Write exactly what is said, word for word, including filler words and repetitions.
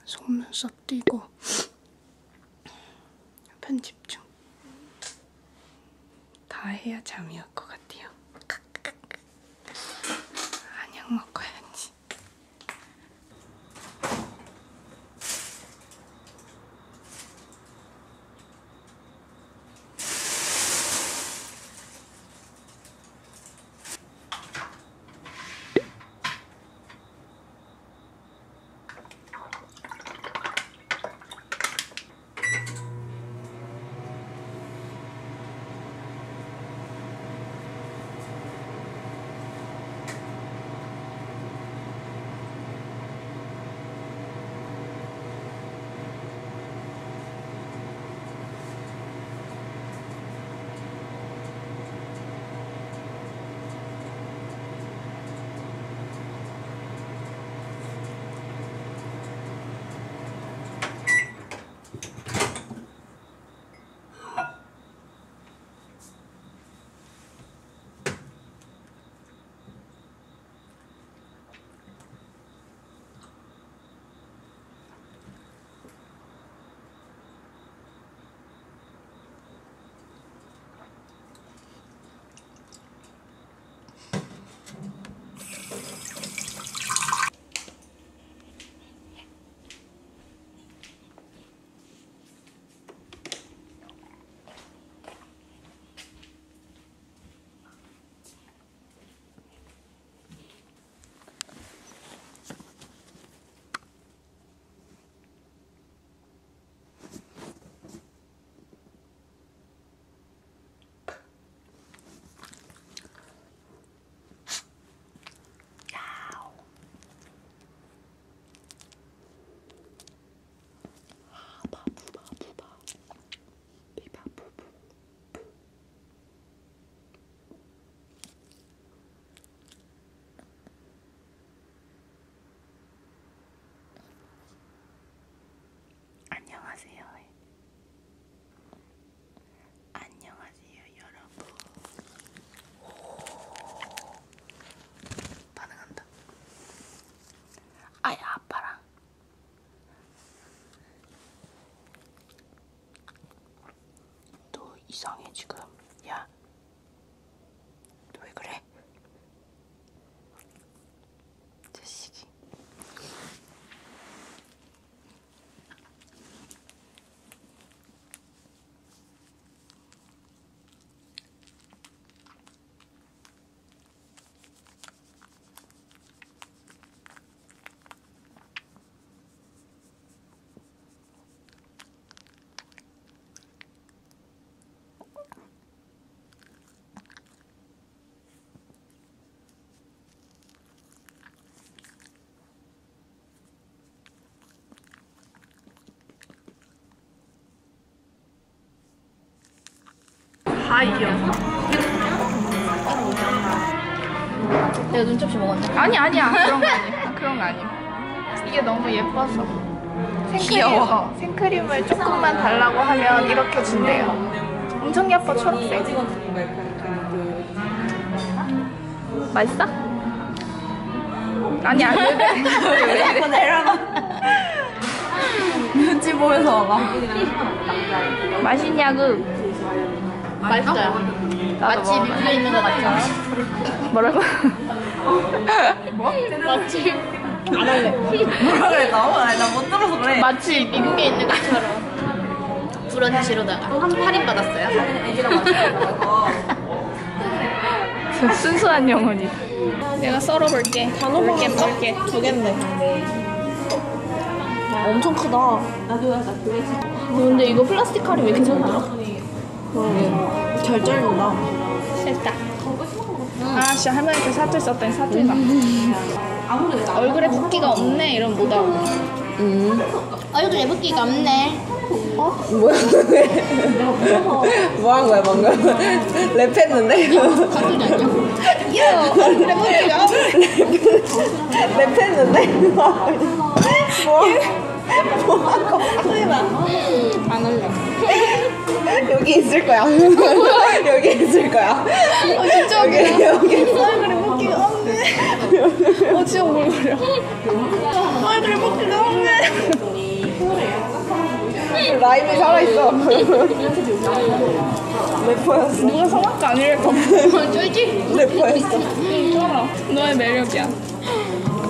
속눈썹 띄고 편집 중. 다 해야 잠이 올 것 같아요. 한약 먹어야지. 안녕하세요. 안녕하세요, 여러분. 오, 반응한다. 아야, 아빠랑. 너 이상해, 지금. 야. 너 왜 그래? 자식이. 다 이겼어. 내가 눈접시 먹었네. 아니 아니야. 그런 거 아니야. 그런 거 아니야. 이게 너무 예뻐서. 생크림, 귀여워. 어, 생크림을 조금만 달라고 하면 이렇게 준대요. 엄청 예뻐, 초록색. 맛있어? 아니야. 왜 자꾸 내려가. 눈치 보여서 막. 맛있냐고. 맛있어요. 마치 먹어봐. 뮤비에 있는 것 같죠? 뭐라고? 뭐? 마치 안 할래. 뭐라 그래? 나 못 들어서 그래. 마치 미국에 있는 것처럼 브런치로다가 할인 받았어요. 순수한 영혼이. 내가 썰어볼게. 볼게 볼게. 두 개인데. 엄청 크다. 근데 이거 플라스틱 칼이 왜 이렇게 잘 나와? 그러게. 잘 자른다. 됐다. 아, 진짜 할머니한테 사투리 썼더니 사투리가. 얼굴에 붓기가 없네. 이러면 못 알아보네. 음. 아, 요즘 예쁘기가 없네. 어? 뭐야? 뭐 한 거야 방금? 랩했는데? 사투리 아니야? 야, 얼굴에 붓기가 없네. 랩했는데? 뭐? 뭐 한 거? 해봐. 안 할래. 여기 있을 거야. 여기 있을 거야. 어, 진짜 여기 웃기다. 여기 얼굴에 붓기가 없네. 어, 진짜 오글거려. 얼굴에 붓기가 없네. 라임이 살아있어. 래퍼였어. 누가 성악가 아니랄까? 쫄지? 래퍼였어. 응, 쩔어. 너의 매력이야.